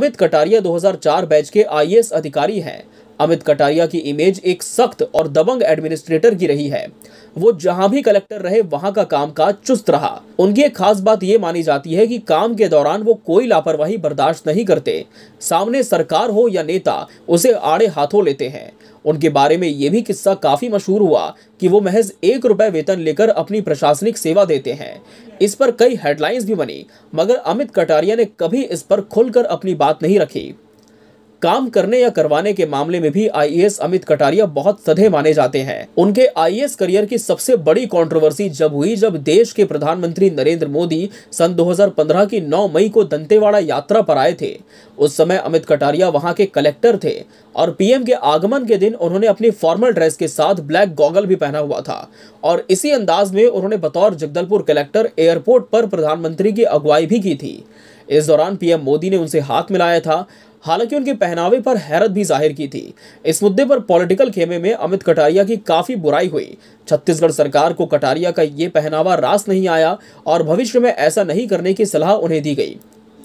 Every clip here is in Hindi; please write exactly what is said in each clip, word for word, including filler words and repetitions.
अमित कटारिया दो हज़ार चार बैच के आई ए एस अधिकारी हैं। अमित कटारिया की इमेज एक सख्त और दबंग एडमिनिस्ट्रेटर की रही है। वो जहां भी कलेक्टर रहे वहां का कामकाज चुस्त रहा। उनकी एक खास बात ये मानी जाती है कि काम के दौरान वो कोई लापरवाही बर्दाश्त नहीं करते। सामने सरकार हो या नेता, उसे आड़े हाथों लेते हैं। उनके बारे में ये भी किस्सा काफी मशहूर हुआ कि वो महज एक रुपए वेतन लेकर अपनी प्रशासनिक सेवा देते हैं। इस पर कई हेडलाइंस भी बनी, मगर अमित कटारिया ने कभी इस पर खुलकर अपनी बात नहीं रखी। काम करने या करवाने के मामले में भी I A S Amit Kataria बहुत सधे माने जाते हैं। उनके आई ए एस करियर की सबसे बड़ी कंट्रोवर्सी जब हुई जब देश के प्रधानमंत्री नरेंद्र मोदी सन दो हज़ार पंद्रह की नौ मई को दंतेवाड़ा यात्रा पर आए थे। उस समय अमित कटारिया वहां के कलेक्टर थे और पी एम के आगमन के दिन उन्होंने अपनी फॉर्मल ड्रेस के साथ ब्लैक गॉगल भी पहना हुआ था और इसी अंदाज में उन्होंने बतौर जगदलपुर कलेक्टर एयरपोर्ट पर प्रधानमंत्री की अगुवाई भी की थी। इस दौरान पी एम मोदी ने उनसे हाथ मिलाया था। हालांकि उनके पहनावे पर हैरत भी जाहिर की थी। इस मुद्दे पर पॉलिटिकल खेमे में अमित कटारिया की काफी बुराई हुई। छत्तीसगढ़ सरकार को कटारिया का ये पहनावा रास नहीं आया और भविष्य में ऐसा नहीं करने की सलाह उन्हें दी गई।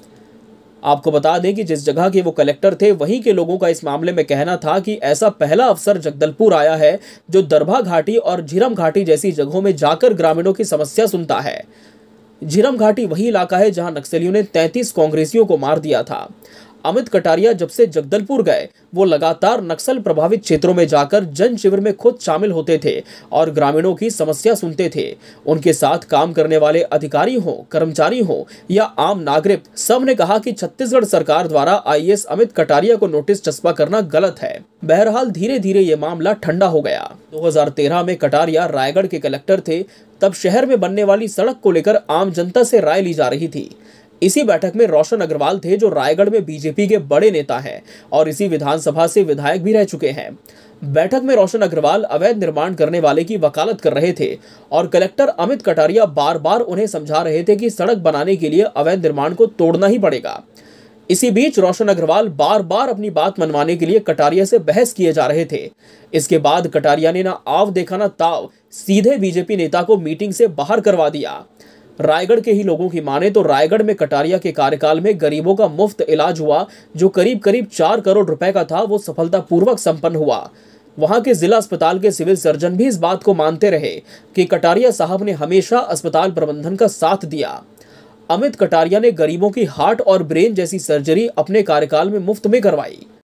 आपको बता दें कि जिस जगह के वो कलेक्टर थे वहीं के लोगों का इस मामले में कहना था कि ऐसा पहला अफसर जगदलपुर आया है जो दरभा घाटी और झीरम घाटी जैसी जगहों में जाकर ग्रामीणों की समस्या सुनता है। झीरम घाटी वही इलाका है जहां नक्सलियों ने तैंतीस कांग्रेसियों को मार दिया था। अमित कटारिया जब से जगदलपुर गए वो लगातार नक्सल प्रभावित क्षेत्रों में जाकर जन शिविर में खुद शामिल होते थे और ग्रामीणों की समस्या सुनते थे। उनके साथ काम करने वाले अधिकारी हो, कर्मचारी हो या आम नागरिक, सब ने कहा कि छत्तीसगढ़ सरकार द्वारा I A S Amit Kataria को नोटिस चस्पा करना गलत है। बहरहाल धीरे धीरे ये मामला ठंडा हो गया। दो हज़ार तेरह में कटारिया रायगढ़ के कलेक्टर थे। तब शहर में बनने वाली सड़क को लेकर आम जनता से राय ली जा रही थी। इसी बैठक में रोशन अग्रवाल थे जो रायगढ़ में बी जे पी के बड़े नेता हैं और इसी विधानसभा से विधायक भी रह चुके हैं। बैठक में रोशन अग्रवाल अवैध निर्माण करने वाले की वकालत कर रहे थे और कलेक्टर अमित कटारिया बार बार उन्हें समझा रहे थे कि सड़क बनाने के लिए अवैध निर्माण को तोड़ना ही पड़ेगा। इसी बीच रोशन अग्रवाल बार बार अपनी बात मनवाने के लिए कटारिया से बहस किए जा रहे थे। इसके बाद कटारिया ने ना आव देखा ना ताव, सीधे बी जे पी नेता को मीटिंग से बाहर करवा दिया। रायगढ़ के ही लोगों की माने तो रायगढ़ में कटारिया के कार्यकाल में गरीबों का मुफ्त इलाज हुआ, जो करीब करीब चार करोड़ रुपए का था, वो सफलतापूर्वक संपन्न हुआ। वहां के जिला अस्पताल के सिविल सर्जन भी इस बात को मानते रहे कि कटारिया साहब ने हमेशा अस्पताल प्रबंधन का साथ दिया। अमित कटारिया ने गरीबों की हार्ट और ब्रेन जैसी सर्जरी अपने कार्यकाल में मुफ्त में करवाई।